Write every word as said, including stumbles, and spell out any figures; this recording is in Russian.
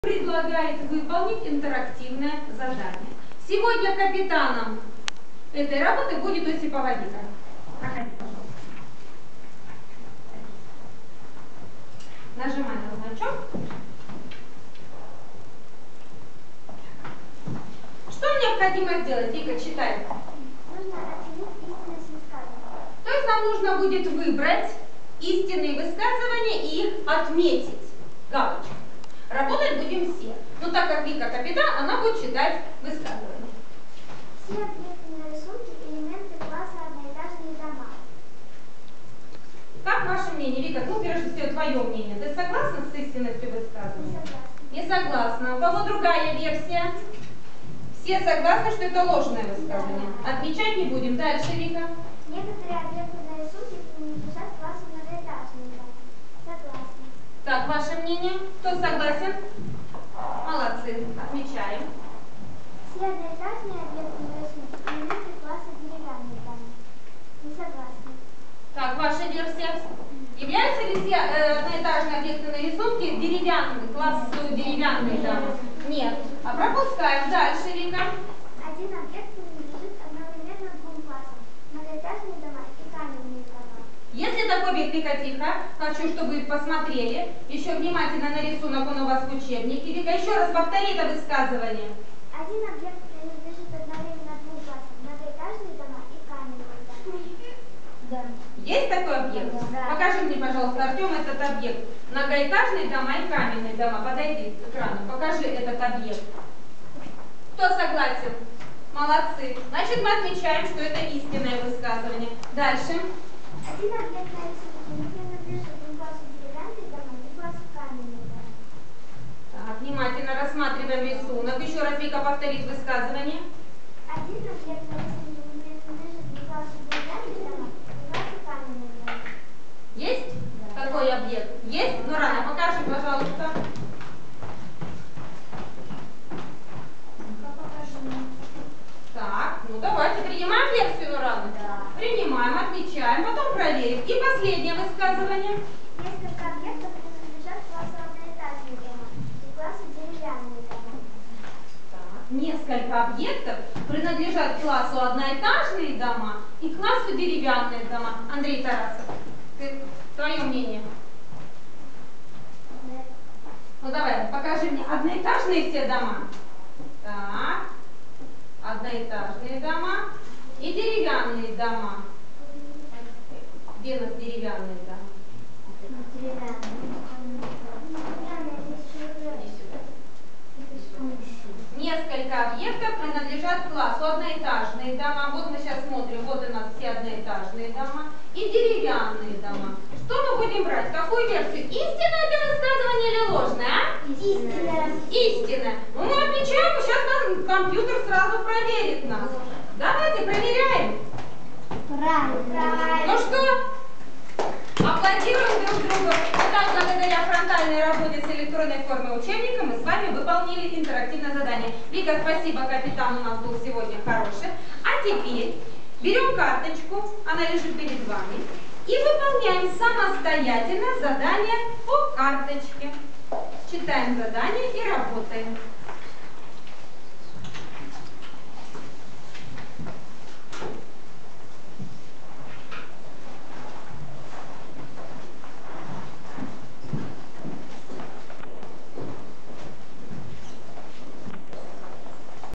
Предлагает выполнить интерактивное задание. Сегодня капитаном этой работы будет Осипова Вика. Проходи, пожалуйста. Нажимай на значок. Что необходимо сделать? Вика, читай. Нужно определить истинность высказывания. То есть нам нужно будет выбрать истинные высказывания и их отметить галочкой. Работать будем все. Но так как Вика капитан, она будет читать высказывания. Все объекты на рисунке – элементы класса одноэтажные дома. Как ваше мнение, Вика? Ну, прежде всего, твое мнение. Ты согласна с истинностью высказывания? Не согласна. Не согласна. У кого другая версия? Все согласны, что это ложное высказывание. Отмечать не будем. Дальше, Вика. Некоторые объекты на рисунке принадлежат классу многоэтажные дома. Согласна. Так, ваше мнение? Кто согласен? Молодцы. Отмечаем. Все одноэтажные объекты на рисунке – элементы класса деревянные дома. Не согласна. Так, ваша версия. Являются ли все э, одноэтажные объекты на рисунке деревянными, классу деревянные дома? Нет. А пропускаем. Дальше, Вика. Один объект принадлежит одновременно двум классам – многоэтажные дома и каменные дома. Если такой объект, Вика, тихо, хочу, чтобы вы посмотрели еще внимательно на рисунок, он у вас в учебнике. Вика, еще раз повтори это высказывание. Один объект принадлежит одновременно двум классам – многоэтажные дома и каменные дома. Да. Есть такой объект? Да. Покажи мне, пожалуйста, Артем, этот объект. Многоэтажные дома и каменные дома. Подойди к экрану, покажи этот объект. Кто согласен? Молодцы. Значит, мы отмечаем, что это истинное высказывание. Дальше. Один объект на рисунке не принадлежит ни классу деревянных домов, ни классу каменных домов. Так, внимательно рассматриваем рисунок. Еще раз Вика повторит высказывание. Один объект на рисунке не принадлежит ни классу деревянных домов, ни классу каменных домов. Есть такой объект? Есть? Ну, рано, покажи, пожалуйста. Так, ну давайте принимаем версию Нурана? Да. Принимаем, отмечаем, потом проверим. И последнее высказывание. Несколько объектов принадлежат классу одноэтажные дома и классу деревянные дома. Так, несколько объектов принадлежат классу одноэтажные дома и классу деревянные дома. Андрей Тарасов, ты, твое мнение? Нет. Ну давай, покажи мне одноэтажные все дома. Так, одноэтажные дома и деревянные дома. Где у нас деревянные дома? Несколько объектов принадлежат классу одноэтажные дома. Вот мы сейчас смотрим, вот у нас все одноэтажные дома и деревянные дома. Что мы будем брать? Какую версию? Истинное это высказывание или ложное, а? Истинное. Истинное. Ну мы отмечаем, сейчас нам компьютер сразу проверит нас. Давайте проверяем. Правильно. Ну что? Аплодируем друг другу. Итак, благодаря фронтальной работе с электронной формой учебника мы с вами выполнили интерактивное задание. Вика, спасибо, капитан у нас был сегодня хороший. А теперь берем карточку, она лежит перед вами, и выполняем самостоятельно задание по карточке. Читаем задание и работаем.